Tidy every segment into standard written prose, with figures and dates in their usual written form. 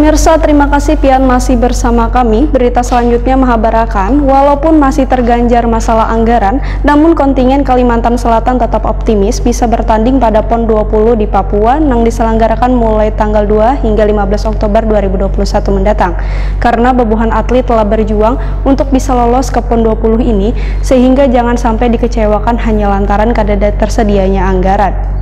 Pemirsa, terima kasih pian masih bersama kami. Berita selanjutnya menghabarkan, walaupun masih terganjar masalah anggaran, namun kontingen Kalimantan Selatan tetap optimis bisa bertanding pada PON 20 di Papua yang diselenggarakan mulai tanggal 2 hingga 15 Oktober 2021 mendatang. Karena bobohan atlet telah berjuang untuk bisa lolos ke PON 20 ini, sehingga jangan sampai dikecewakan hanya lantaran kadar tersedianya anggaran.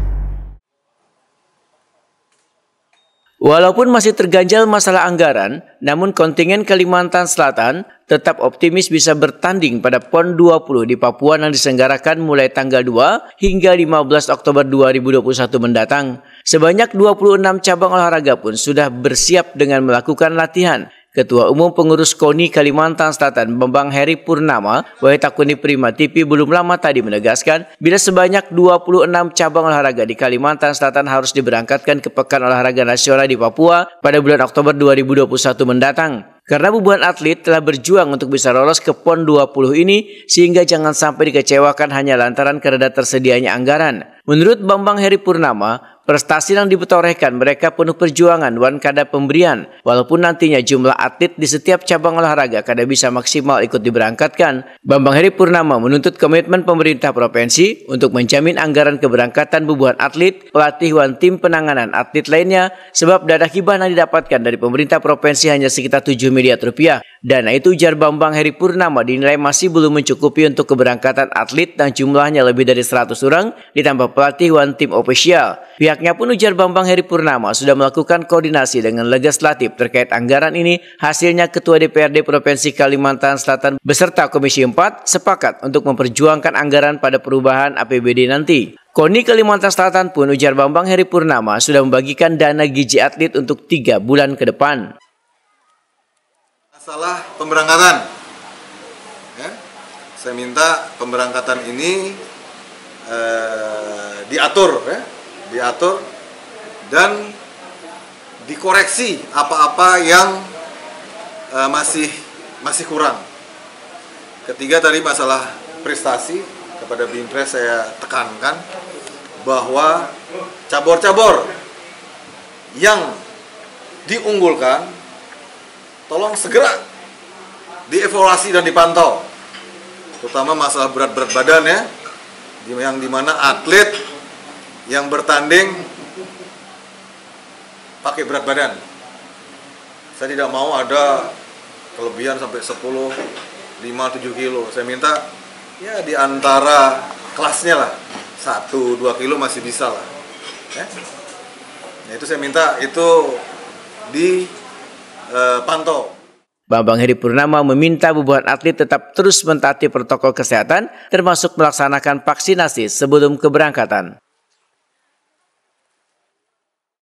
Walaupun masih terganjal masalah anggaran, namun kontingen Kalimantan Selatan tetap optimis bisa bertanding pada PON 20 di Papua yang diselenggarakan mulai tanggal 2 hingga 15 Oktober 2021 mendatang. Sebanyak 26 cabang olahraga pun sudah bersiap dengan melakukan latihan. Ketua Umum Pengurus KONI Kalimantan Selatan Bambang Heri Purnama, Waitakuni Prima TV belum lama tadi menegaskan bila sebanyak 26 cabang olahraga di Kalimantan Selatan harus diberangkatkan ke Pekan Olahraga Nasional di Papua pada bulan Oktober 2021 mendatang. Karena ribuan atlet telah berjuang untuk bisa lolos ke PON 20 ini sehingga jangan sampai dikecewakan hanya lantaran karena tersedianya anggaran. Menurut Bambang Heri Purnama, prestasi yang ditorehkan mereka penuh perjuangan dan kada pemberian. Walaupun nantinya jumlah atlet di setiap cabang olahraga kada bisa maksimal ikut diberangkatkan, Bambang Heri Purnama menuntut komitmen pemerintah provinsi untuk menjamin anggaran keberangkatan bubuhan atlet, pelatih dan tim penanganan atlet lainnya sebab dana hibah yang didapatkan dari pemerintah provinsi hanya sekitar 7 miliar rupiah. Dana itu, ujar Bambang Heri Purnama, dinilai masih belum mencukupi untuk keberangkatan atlet yang jumlahnya lebih dari 100 orang ditambah pelatih dan tim ofisial. Pihaknya pun, ujar Bambang Heri Purnama, sudah melakukan koordinasi dengan legislatif terkait anggaran ini. Hasilnya Ketua DPRD Provinsi Kalimantan Selatan beserta Komisi 4 sepakat untuk memperjuangkan anggaran pada perubahan APBD nanti. KONI Kalimantan Selatan pun, ujar Bambang Heri Purnama, sudah membagikan dana gizi atlet untuk 3 bulan ke depan. Masalah pemberangkatan, ya, saya minta pemberangkatan ini diatur, ya, diatur dan dikoreksi apa-apa yang masih kurang. Ketiga tadi masalah prestasi, kepada Binpres saya tekankan bahwa cabur-cabur yang diunggulkan tolong segera dievaluasi dan dipantau, terutama masalah berat badan, ya, yang dimana atlet yang bertanding pakai berat badan. Saya tidak mau ada kelebihan sampai 10, 5, 7 kilo. Saya minta ya di antara kelasnya lah, 1, 2 kilo masih bisa lah, ya. Nah, itu saya minta itu dipantau. Bambang Heri Purnama meminta bubuhan atlet tetap terus mentaati protokol kesehatan termasuk melaksanakan vaksinasi sebelum keberangkatan.